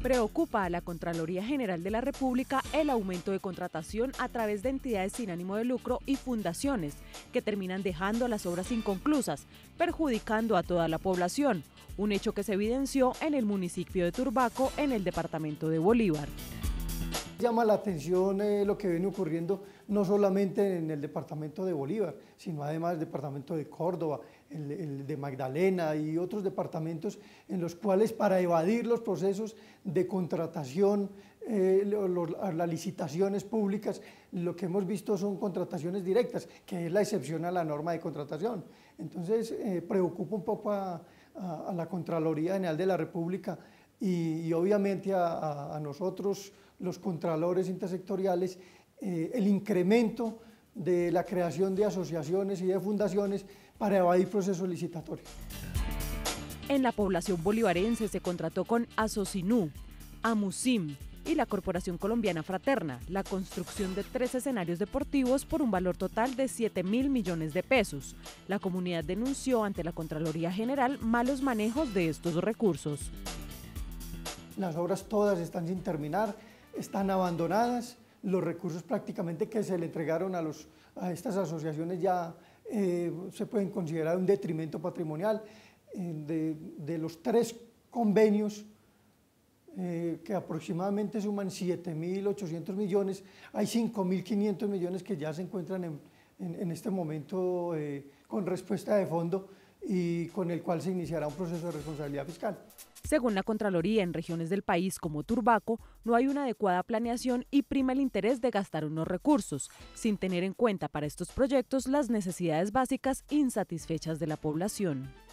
Preocupa a la Contraloría General de la República el aumento de contratación a través de entidades sin ánimo de lucro y fundaciones que terminan dejando las obras inconclusas, perjudicando a toda la población, un hecho que se evidenció en el municipio de Turbaco, en el departamento de Bolívar. Llama la atención lo que viene ocurriendo no solamente en el departamento de Bolívar, sino además el departamento de Córdoba, el de Magdalena y otros departamentos en los cuales para evadir los procesos de contratación, las licitaciones públicas, lo que hemos visto son contrataciones directas, que es la excepción a la norma de contratación. Entonces preocupa un poco a la Contraloría General de la República y obviamente a nosotros, los contralores intersectoriales, el incremento de la creación de asociaciones y de fundaciones para evadir procesos licitatorios. En la población bolivarense se contrató con Asocinú, Amusim y la Corporación Colombiana Fraterna la construcción de 3 escenarios deportivos por un valor total de 7.000 millones de pesos. La comunidad denunció ante la Contraloría General malos manejos de estos recursos. Las obras todas están sin terminar, están abandonadas, los recursos prácticamente que se le entregaron a estas asociaciones ya se pueden considerar un detrimento patrimonial. De los 3 convenios que aproximadamente suman 7.800 millones, hay 5.500 millones que ya se encuentran en este momento con respuesta de fondo y con el cual se iniciará un proceso de responsabilidad fiscal. Según la Contraloría, en regiones del país como Turbaco, no hay una adecuada planeación y prima el interés de gastar unos recursos, sin tener en cuenta para estos proyectos las necesidades básicas insatisfechas de la población.